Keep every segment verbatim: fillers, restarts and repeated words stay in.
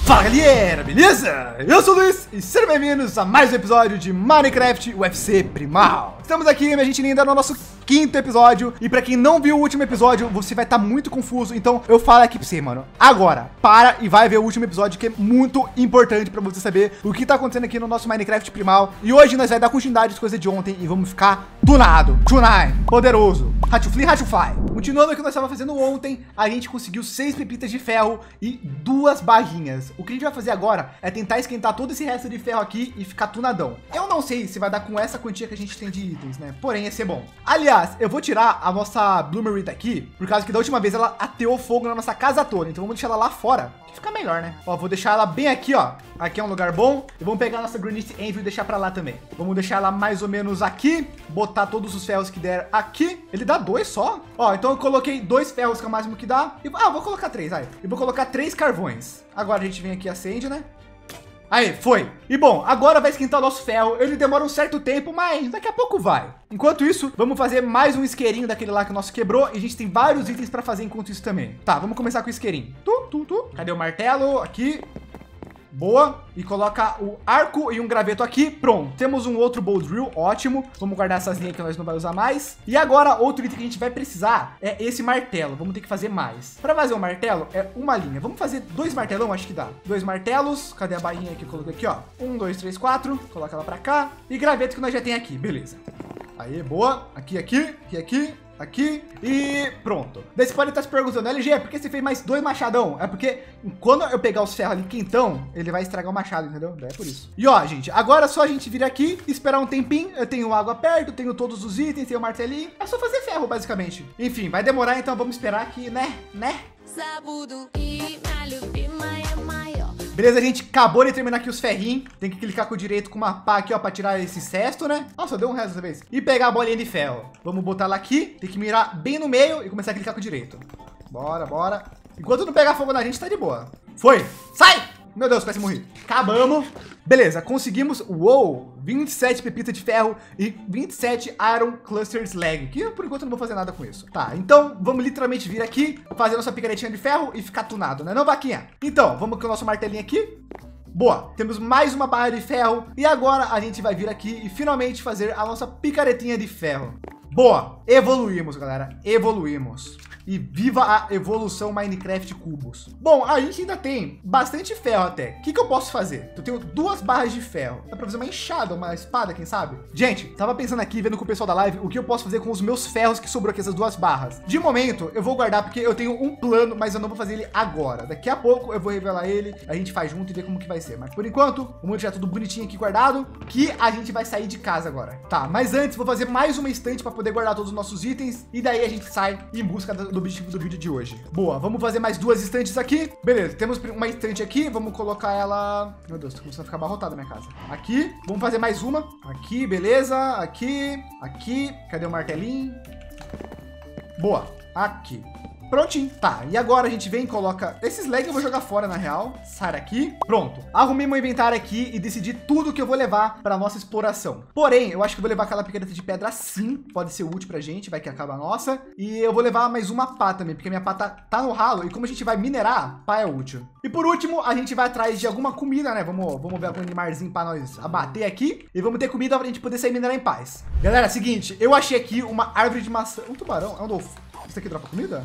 Fala galera, beleza? Eu sou o Luiz e sejam bem-vindos a mais um episódio de Minecraft U F C Primal. Estamos aqui, minha gente linda, no nosso quinto episódio. E pra quem não viu o último episódio, você vai estar muito confuso. Então eu falo aqui pra você, mano, agora, para e vai ver o último episódio, que é muito importante pra você saber o que tá acontecendo aqui no nosso Minecraft Primal. E hoje nós vamos dar continuidade às coisas de ontem e vamos ficar tunado, tunai, poderoso, Hatchufli, Hatchufly. Continuando o que nós estávamos fazendo ontem, a gente conseguiu seis pepitas de ferro e duas barrinhas. O que a gente vai fazer agora é tentar esquentar todo esse resto de ferro aqui e ficar tunadão. Eu não sei se vai dar com essa quantia que a gente tem de itens, né? Porém, ia ser bom. Aliás, eu vou tirar a nossa Bloomery daqui, por causa que da última vez ela ateou fogo na nossa casa toda. Então vamos deixar ela lá fora, que fica melhor, né? Ó, vou deixar ela bem aqui, ó. Aqui é um lugar bom. E vamos pegar a nossa Granite Anvil e deixar pra lá também. Vamos deixar ela mais ou menos aqui. Botar todos os ferros que der aqui. Ele dá dois só? Ó, então eu coloquei dois ferros, que é o máximo que dá. E, ah, vou colocar três, aí. E vou colocar três carvões. Agora a gente vem aqui e acende, né? Aí, foi. E bom, agora vai esquentar o nosso ferro. Ele demora um certo tempo, mas daqui a pouco vai. Enquanto isso, vamos fazer mais um isqueirinho daquele lá que o nosso quebrou. E a gente tem vários itens para fazer enquanto isso também. Tá, vamos começar com o isqueirinho. Tu, tu, tu. Cadê o martelo? Aqui. Boa. E coloca o arco e um graveto aqui. Pronto. Temos um outro bow drill. Ótimo. Vamos guardar essas linhas que nós não vamos usar mais. E agora, outro item que a gente vai precisar é esse martelo. Vamos ter que fazer mais. Para fazer um martelo, é uma linha. Vamos fazer dois martelão, acho que dá. Dois martelos. Cadê a barrinha que eu coloquei aqui, ó? Um, dois, três, quatro. Coloca ela para cá. E graveto que nós já tem aqui. Beleza. Aí, boa. Aqui, aqui. Aqui, aqui. Aqui e pronto. Daí você pode estar se perguntando, L G, por que você fez mais dois machadão? É porque quando eu pegar os ferros ali quentão, ele vai estragar o machado, entendeu? É por isso. E ó, gente, agora é só a gente vir aqui, esperar um tempinho. Eu tenho água perto, tenho todos os itens, tenho o martelinho. É só fazer ferro, basicamente. Enfim, vai demorar, então vamos esperar aqui, né? Né? Beleza, gente, acabou de terminar aqui os ferrinhos. Tem que clicar com o direito com uma pá aqui, ó, pra tirar esse cesto, né? Nossa, deu um resto dessa vez. E pegar a bolinha de ferro. Vamos botar ela aqui. Tem que mirar bem no meio e começar a clicar com o direito. Bora, bora. Enquanto não pegar fogo na gente, tá de boa. Foi. Sai! Meu Deus, quase morri. Acabamos. Beleza, conseguimos, uou, vinte e sete pepitas de ferro e vinte e sete Iron Cluster Slag, que por enquanto eu não vou fazer nada com isso. Tá, então vamos literalmente vir aqui, fazer nossa picaretinha de ferro e ficar tunado, né não, vaquinha? Então, vamos com o nosso martelinho aqui. Boa, temos mais uma barra de ferro e agora a gente vai vir aqui e finalmente fazer a nossa picaretinha de ferro. Boa, evoluímos, galera, evoluímos. E viva a evolução Minecraft Cubos. Bom, a gente ainda tem bastante ferro até. O que, que eu posso fazer? Eu tenho duas barras de ferro. Dá pra fazer uma enxada, uma espada, quem sabe? Gente, tava pensando aqui, vendo com o pessoal da live, o que eu posso fazer com os meus ferros que sobrou aqui, essas duas barras. De momento, eu vou guardar porque eu tenho um plano, mas eu não vou fazer ele agora. Daqui a pouco eu vou revelar ele, a gente faz junto e ver como que vai ser. Mas por enquanto, vamos deixar tudo bonitinho aqui guardado, que a gente vai sair de casa agora. Tá, mas antes, vou fazer mais uma estante para poder guardar todos os nossos itens. E daí a gente sai em busca do do objetivo do vídeo de hoje. Boa, vamos fazer mais duas estantes aqui. Beleza, temos uma estante aqui, vamos colocar ela... Meu Deus, tô começando a ficar abarrotada na minha casa. Aqui, vamos fazer mais uma. Aqui, beleza, aqui, aqui. Cadê o martelinho? Boa, aqui. Prontinho. Tá, e agora a gente vem e coloca... Esses legs eu vou jogar fora, na real. Sai daqui. Pronto. Arrumei meu inventário aqui e decidi tudo que eu vou levar para nossa exploração. Porém, eu acho que eu vou levar aquela picareta de pedra sim. Pode ser útil pra gente, vai que acaba a nossa. E eu vou levar mais uma pá também, porque minha pá tá, tá no ralo. E como a gente vai minerar, pá é útil. E por último, a gente vai atrás de alguma comida, né? Vamos, vamos ver algum animalzinho para nós abater aqui. E vamos ter comida pra gente poder sair minerar em paz. Galera, seguinte. Eu achei aqui uma árvore de maçã. Um tubarão? É um dolfo. Isso aqui dropa comida?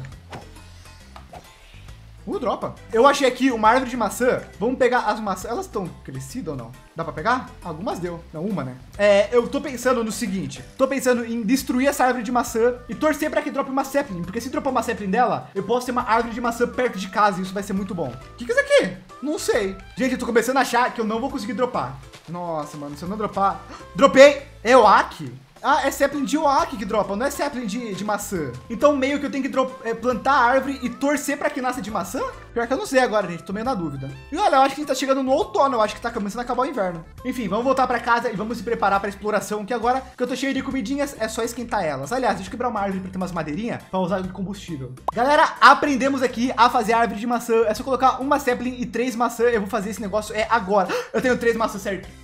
Uh, dropa. Eu achei aqui uma árvore de maçã. Vamos pegar as maçãs. Elas estão crescidas ou não? Dá pra pegar? Algumas deu. Não, uma, né? É, eu tô pensando no seguinte. Tô pensando em destruir essa árvore de maçã e torcer pra que drope uma sapling. Porque se dropar uma sapling dela, eu posso ter uma árvore de maçã perto de casa e isso vai ser muito bom. O que que é isso aqui? Não sei. Gente, eu tô começando a achar que eu não vou conseguir dropar. Nossa, mano, se eu não dropar... Dropei! É o Aki? Ah, é sapling de oak que dropa, não é sapling de, de maçã. Então meio que eu tenho que drop, é, plantar a árvore e torcer para que nasça de maçã? Pior que eu não sei agora, gente, tô meio na dúvida. E olha, eu acho que a gente tá chegando no outono, eu acho que tá começando a acabar o inverno. Enfim, vamos voltar para casa e vamos se preparar para exploração, que agora que eu tô cheio de comidinhas, é só esquentar elas. Aliás, deixa eu quebrar uma árvore para ter umas madeirinhas para usar de combustível. Galera, aprendemos aqui a fazer árvore de maçã. É só colocar uma sapling e três maçãs. Eu vou fazer esse negócio é agora. Eu tenho três maçãs certo.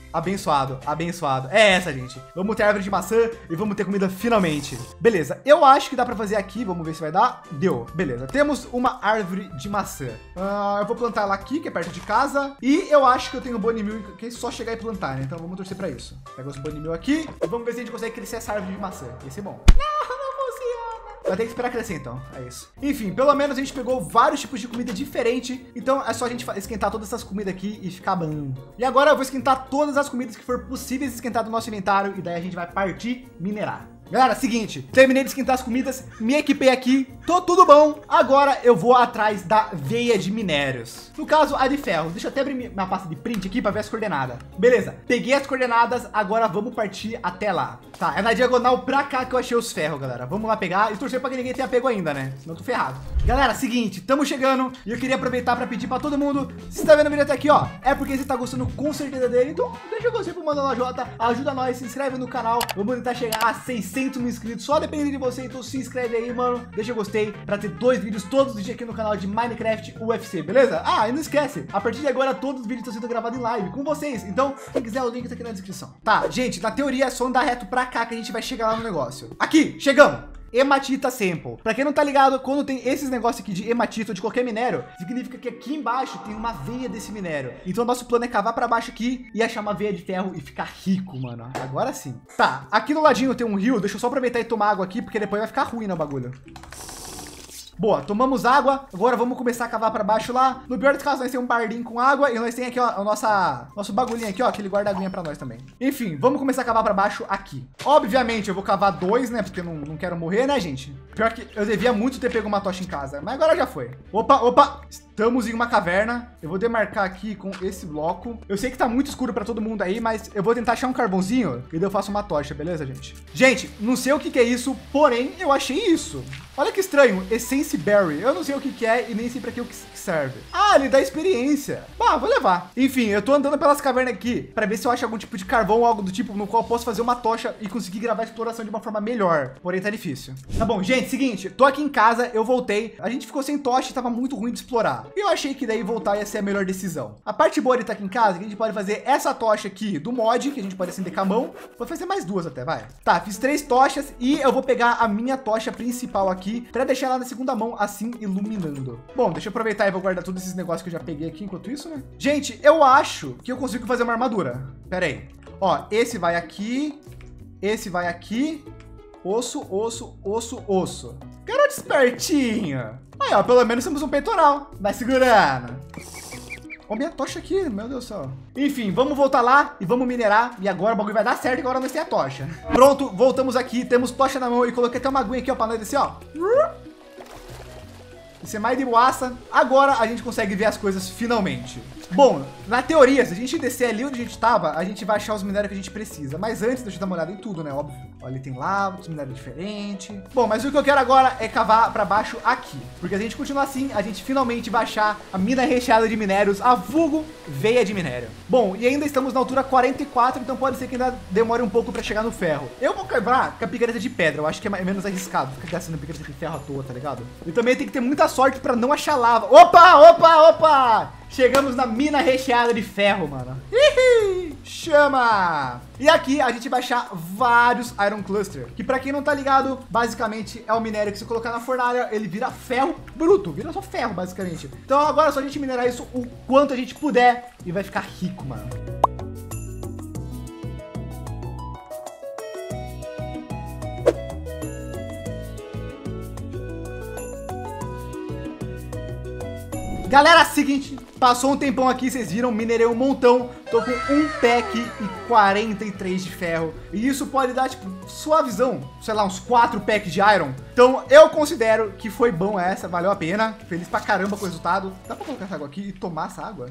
Abençoado, abençoado. É essa, gente. Vamos ter árvore de maçã e vamos ter comida finalmente. Beleza, eu acho que dá pra fazer aqui. Vamos ver se vai dar. Deu, beleza. Temos uma árvore de maçã. Uh, eu vou plantar ela aqui, que é perto de casa. E eu acho que eu tenho bone meal, que é só chegar e plantar, né? Então vamos torcer pra isso. Pega os bone meal aqui e vamos ver se a gente consegue crescer essa árvore de maçã. Vai ser bom. Não, não funciona. Vai ter que esperar crescer, então. É isso. Enfim, pelo menos a gente pegou vários tipos de comida diferente. Então é só a gente esquentar todas essas comidas aqui e ficar bom. E agora eu vou esquentar todas as comidas que for possíveis esquentar do nosso inventário. E daí a gente vai partir minerar. Galera, seguinte, terminei de esquentar as comidas, me equipei aqui, tô tudo bom. Agora eu vou atrás da veia de minérios. No caso, a de ferro. Deixa eu até abrir minha pasta de print aqui para ver as coordenadas. Beleza, peguei as coordenadas, agora vamos partir até lá. Tá, é na diagonal pra cá que eu achei os ferros, galera. Vamos lá pegar e torcer para que ninguém tenha pego ainda, né? Senão eu tô ferrado. Galera, seguinte, estamos chegando e eu queria aproveitar para pedir para todo mundo, se tá vendo o vídeo até aqui, ó, é porque você tá gostando com certeza dele. Então deixa o gostei pro Mano J, ajuda nós, se inscreve no canal. Vamos tentar chegar a seiscentos mil inscritos, só dependendo de você, então se inscreve aí, mano. Deixa o gostei para ter dois vídeos todos os dias aqui no canal de Minecraft U F C, beleza? Ah, e não esquece, a partir de agora todos os vídeos estão sendo gravados em live com vocês, então quem quiser o link tá aqui na descrição. Tá, gente, na teoria é só andar reto pra cá que a gente vai chegar lá no negócio. Aqui, chegamos! Hematita Sample. Pra quem não tá ligado, quando tem esses negócios aqui de hematita ou de qualquer minério, significa que aqui embaixo tem uma veia desse minério. Então nosso plano é cavar pra baixo aqui e achar uma veia de ferro e ficar rico, mano. Agora sim. Tá, aqui no ladinho tem um rio. Deixa eu só aproveitar e tomar água aqui, porque depois vai ficar ruim, né, o bagulho. Boa, tomamos água, agora vamos começar a cavar para baixo lá. No pior dos casos, nós temos um bardinho com água e nós temos aqui, ó, a nossa, nosso bagulhinho aqui, ó, que ele guarda aguinha para nós também. Enfim, vamos começar a cavar para baixo aqui. Obviamente, eu vou cavar dois, né, porque eu não, não quero morrer, né, gente? Pior que eu devia muito ter pego uma tocha em casa, mas agora já foi. Opa, opa, estamos em uma caverna. Eu vou demarcar aqui com esse bloco. Eu sei que tá muito escuro para todo mundo aí, mas eu vou tentar achar um carvãozinho e daí eu faço uma tocha, beleza, gente? Gente, não sei o que que é isso, porém, eu achei isso. Olha que estranho, Essence Berry. Eu não sei o que que é e nem sei para que o que serve. Ah, ele dá experiência. Bah, vou levar. Enfim, eu tô andando pelas cavernas aqui para ver se eu acho algum tipo de carvão ou algo do tipo no qual eu posso fazer uma tocha e conseguir gravar a exploração de uma forma melhor. Porém, tá difícil. Tá bom, gente, seguinte, tô aqui em casa, eu voltei. A gente ficou sem tocha e tava muito ruim de explorar. E eu achei que daí voltar ia ser a melhor decisão. A parte boa de estar aqui em casa é que a gente pode fazer essa tocha aqui do mod, que a gente pode acender com a mão. Vou fazer mais duas até, vai. Tá, fiz três tochas e eu vou pegar a minha tocha principal aqui para deixar ela na segunda mão, assim, iluminando. Bom, deixa eu aproveitar e vou guardar todos esses negócios que eu já peguei aqui enquanto isso, né? Gente, eu acho que eu consigo fazer uma armadura. Pera aí. Ó, esse vai aqui, esse vai aqui, osso, osso, osso, osso. Garoto espertinho. Aí, ó, pelo menos temos um peitoral. Vai segurando. Ó, minha tocha aqui, meu Deus do céu. Enfim, vamos voltar lá e vamos minerar. E agora o bagulho vai dar certo, agora nós temos a tocha. Pronto, voltamos aqui, temos tocha na mão e coloquei até uma aguinha aqui, ó, pra nós descer, ó. Isso é mais de boaça. Agora a gente consegue ver as coisas finalmente. Bom, na teoria, se a gente descer ali onde a gente estava, a gente vai achar os minérios que a gente precisa. Mas antes, deixa eu dar uma olhada em tudo, né? Óbvio. Olha, ali tem lava, os minérios diferentes. Bom, mas o que eu quero agora é cavar para baixo aqui. Porque se a gente continuar assim, a gente finalmente vai achar a mina recheada de minérios, a vulgo veia de minério. Bom, e ainda estamos na altura quarenta e quatro, então pode ser que ainda demore um pouco para chegar no ferro. Eu vou quebrar com a picareta de pedra. Eu acho que é menos arriscado ficar gastando picareta de ferro à toa, tá ligado? E também tem que ter muita sorte para não achar lava. Opa, opa, opa! Chegamos na mina recheada de ferro, mano. Hihi, chama! E aqui a gente vai achar vários Iron Cluster, que pra quem não tá ligado, basicamente é o minério que se colocar na fornalha, ele vira ferro bruto, vira só ferro, basicamente. Então agora é só a gente minerar isso o quanto a gente puder e vai ficar rico, mano. Galera, seguinte, passou um tempão aqui, vocês viram, minerei um montão, tô com um pack e quarenta e três de ferro, e isso pode dar, tipo, suavizão, sei lá, uns quatro packs de iron. Então eu considero que foi bom essa, valeu a pena, feliz pra caramba com o resultado. Dá pra colocar essa água aqui e tomar essa água?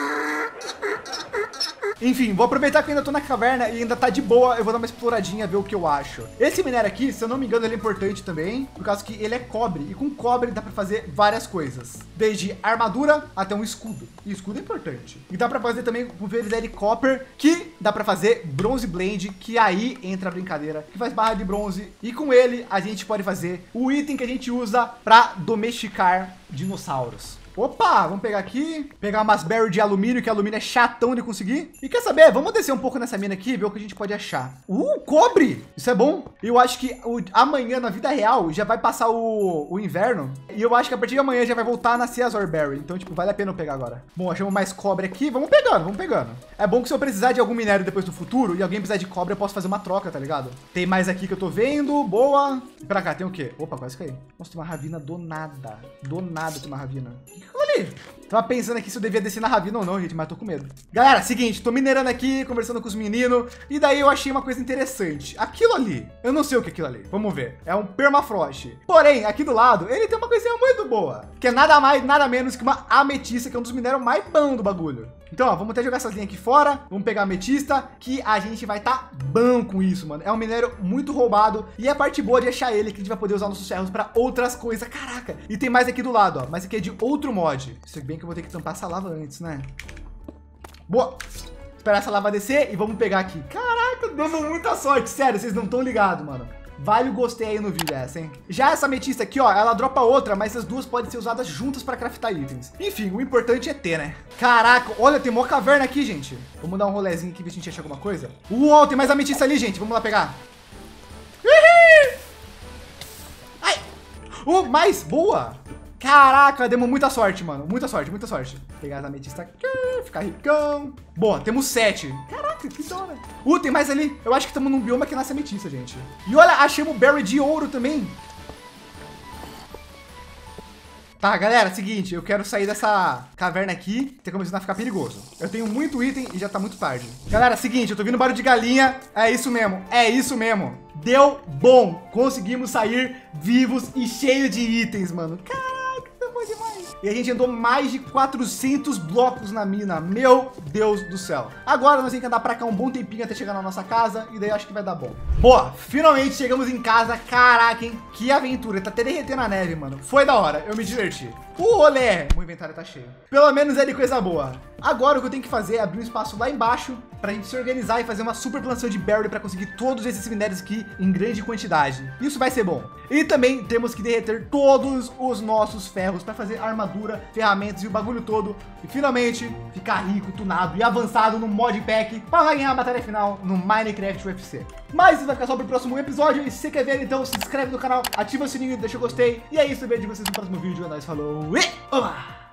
Enfim, vou aproveitar que eu ainda tô na caverna e ainda tá de boa, eu vou dar uma exploradinha, ver o que eu acho. Esse minério aqui, se eu não me engano, ele é importante também, por causa que ele é cobre, e com cobre dá pra fazer várias coisas. Desde armadura até um escudo. E escudo é importante. E dá pra fazer também com Veriseri Copper, que dá pra fazer Bronze Blend, que aí entra a brincadeira, que faz barra de bronze. E com ele, a gente pode fazer o item que a gente usa pra domesticar dinossauros. Opa, vamos pegar aqui. Pegar umas berry de alumínio, que alumínio é chatão de conseguir. E quer saber? Vamos descer um pouco nessa mina aqui e ver o que a gente pode achar. Uh, cobre! Isso é bom. Eu acho que o, amanhã, na vida real, já vai passar o, o inverno. E eu acho que a partir de amanhã já vai voltar a nascer as Orberry. Então, tipo, vale a pena eu pegar agora. Bom, achamos mais cobre aqui. Vamos pegando, vamos pegando. É bom que se eu precisar de algum minério depois do futuro e alguém precisar de cobre, eu posso fazer uma troca, tá ligado? Tem mais aqui que eu tô vendo. Boa. E pra cá, tem o quê? Opa, quase caí. Nossa, tem uma ravina do nada. Do nada tem uma ravina. O que que eu ali? Tava pensando aqui se eu devia descer na ravina ou não, gente, mas tô com medo. Galera, seguinte, tô minerando aqui, conversando com os meninos, e daí eu achei uma coisa interessante. Aquilo ali, eu não sei o que é aquilo ali. Vamos ver. É um permafrost. Porém, aqui do lado, ele tem uma coisinha muito boa, que é nada mais, nada menos que uma ametista, que é um dos minérios mais bons do bagulho. Então, ó, vamos até jogar essas linhas aqui fora. Vamos pegar a ametista, que a gente vai tá bom com isso, mano. É um minério muito roubado. E a parte boa de achar ele, que a gente vai poder usar nossos ferros para outras coisas. Caraca! E tem mais aqui do lado, ó. Mas aqui é de outro mod. Se bem que eu vou ter que tampar essa lava antes, né? Boa! Esperar essa lava descer e vamos pegar aqui. Caraca, dando muita sorte. Sério, vocês não estão ligados, mano. Vale o gostei aí no vídeo essa, hein? Já essa ametista aqui, ó, ela dropa outra, mas as duas podem ser usadas juntas para craftar itens. Enfim, o importante é ter, né? Caraca, olha, tem uma caverna aqui, gente. Vamos dar um rolezinho aqui, ver se a gente acha alguma coisa. Uau, tem mais ametista ali, gente. Vamos lá pegar. Ai! Uh, mais, boa! Caraca, demos muita sorte, mano. Muita sorte, muita sorte. Pegar as ametistas aqui, ficar ricão. Boa, temos sete. Caraca, que da hora. Uh, tem mais ali. Eu acho que estamos num bioma que nasce ametista, gente. E olha, achamos berry de ouro também. Tá, galera, seguinte, eu quero sair dessa caverna aqui, tá começando a ficar perigoso. Eu tenho muito item e já tá muito tarde. Galera, seguinte, eu tô ouvindo barulho de galinha. É isso mesmo, é isso mesmo. Deu bom. Conseguimos sair vivos e cheio de itens, mano. Caraca. Demais. E a gente andou mais de quatrocentos blocos na mina. Meu Deus do céu. Agora nós temos que andar pra cá um bom tempinho até chegar na nossa casa. E daí acho que vai dar bom. Boa, finalmente chegamos em casa. Caraca, hein? Que aventura. Tá até derretendo a neve, mano. Foi da hora. Eu me diverti. O rolê. O inventário tá cheio. Pelo menos é de coisa boa. Agora o que eu tenho que fazer é abrir um espaço lá embaixo pra gente se organizar e fazer uma super plantação de berry pra conseguir todos esses minérios aqui em grande quantidade. Isso vai ser bom. E também temos que derreter todos os nossos ferros pra fazer armadura, ferramentas e o bagulho todo. E finalmente ficar rico, tunado e avançado no modpack para ganhar a batalha final no Minecraft U F C. Mas isso vai ficar só pro próximo episódio. E se você quer ver, então se inscreve no canal, ativa o sininho, deixa o gostei. E é isso, eu vejo vocês no próximo vídeo. Nós falou e... Olá!